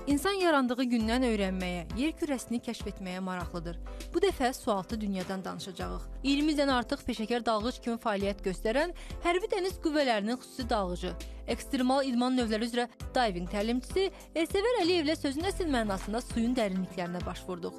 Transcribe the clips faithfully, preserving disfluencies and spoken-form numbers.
İnsan yarandığı gündən öyrənməyə, yer kürəsini kəşf etməyə maraqlıdır. Bu dəfə sualtı dünyadan danışacağıq. iyirmi ildən artıq peşəkar dalğıc kimi fəaliyyət göstərən hərbi dəniz qüvvələrinin xüsusi dalğıcı, ekstremal idman növləri üzrə diving təlimçisi Elsəvər Əliyevlə sözün əsl mənasında suyun dərinliklərinə baş vurduq.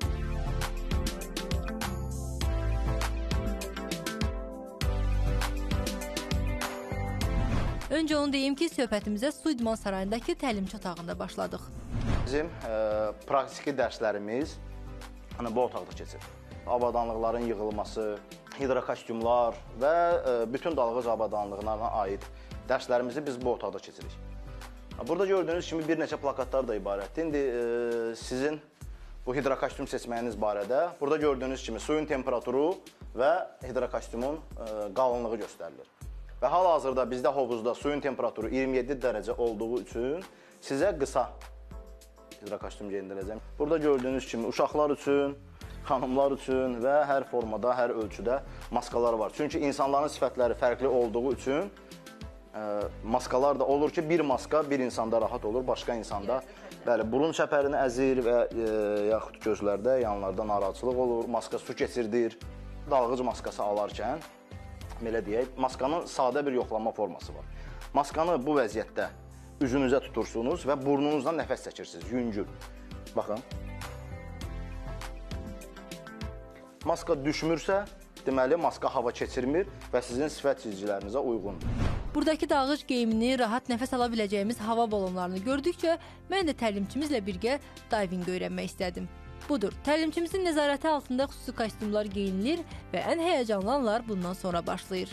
Öncə onu deyim ki, söhbətimizə su idman sarayındakı təlimçi otağında başladıq. Bizim e, praktiki dərslərimiz hani, bu otaqda keçir. Avadanlıqların yığılması, hidrokostyumlar və e, bütün dalğıc avadanlıqlarına aid dərslərimizi biz bu otaqda keçirik. Burada gördüyünüz kimi bir neçə plakatlar da ibarətdir. İndi e, sizin bu hidrokostyum seçməyiniz barədə burada gördüyünüz kimi suyun temperaturu və hidrokostyumun e, qalınlığı göstərilir. Və hal-hazırda bizdə hovuzda suyun temperaturu iyirmi yeddi dərəcə olduğu üçün sizə qısa hidrokostyum geyindirəcəm. Burada gördüyünüz kimi uşaqlar üçün, xanımlar üçün və hər formada, hər ölçüdə maskalar var. Çünki insanların sifətləri fərqli olduğu üçün e, maskalar da olur ki, bir maska bir insanda rahat olur, başqa insanda bəli, burun çəpərini əzir və e, yaxud gözlərdə, yanlarda narahatçılıq olur, maska su keçirdir. Dalğıc maskası alarkən belə deyək, maskanın sadə bir yoxlanma forması var. Maskanı bu vəziyyətdə üzünüzə tutursunuz və burnunuzdan nəfəs çəkirsiniz, yüngül. Baxın. Maska düşmürsə, deməli, maska hava keçirmir və sizin sifət cizgilərinizə uyğundur. Buradakı dalğıc geyimini, rahat nəfəs ala biləcəyimiz hava balonlarını gördükcə, mən də təlimçimizlə birgə diving öyrənmək istədim. Budur, təlimçimizin nəzarəti altında xüsusi kostyumlar geyinilir və ən həyəcanlı anlar bundan sonra başlayır.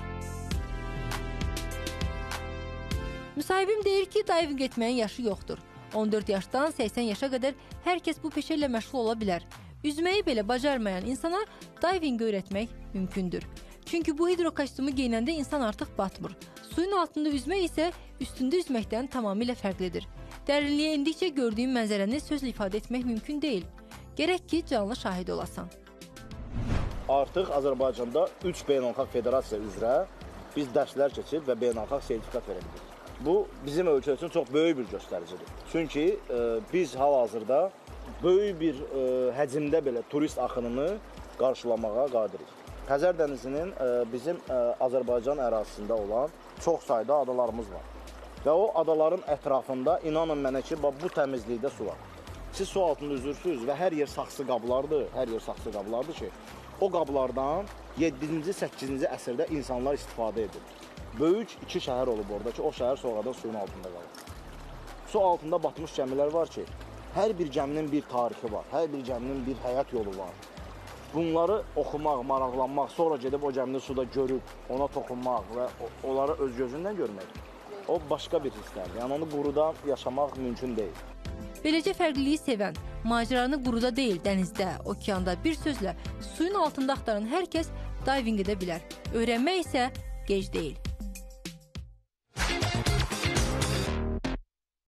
Müsahibim deyir ki, diving etməyin yaşı yoxdur. on dörd yaşdan səksən yaşa qədər hər kəs bu peşə ilə məşğul ola bilər. Üzməyi belə bacarmayan insana diving öyrətmək mümkündür. Çünki bu hidrokostyumu geyinəndə insan artıq batmır. Suyun altında üzmək isə üstündə üzməkdən tamamilə fərqlidir. Dərinliyə indikcə gördüyün mənzərəni sözlə ifadə etmək mümkün deyil. Gərək ki, canlı şahid olasan. Artıq Azərbaycanda üç beynəlxalq federasiya üzrə biz dərslər keçib və beynəlxalq sertifikat verə bilirik. Bu, bizim ölkə üçün çox böyük bir göstəricidir. Çünki e, biz hal-hazırda böyük bir e, həcmdə belə turist axınını qarşılamağa qadirik. Xəzər dənizinin e, bizim e, Azərbaycan ərazisində olan çox sayda adalarımız var. Və o adaların ətrafında, inanın mənə ki, bu təmizlikdə su var. Siz su altında üzürsünüz və hər yer saxsı qablardır, hər yer saxsı qablardır ki, o qablardan yeddinci səkkizinci əsrdə insanlar istifadə edir. Böyük iki şəhər olub orada ki, o şəhər sonradan suyun altında qalır. Su altında batmış gəmilər var ki, hər bir gəminin bir tarixi var, hər bir gəminin bir həyat yolu var. Bunları oxumaq, maraqlanmaq, sonra gedib o gəmini suda görüb, ona toxunmaq və onları öz gözündən görmək, o başqa bir hisslərdir. Yəni onu quruda yaşamaq mümkün deyil. Beləcə fərqliliyi sevən, maceranı quruda deyil, dənizdə, okeanda, bir sözlə suyun altında axtaran hər kəs diving edə bilər. Öyrənmək isə gec deyil.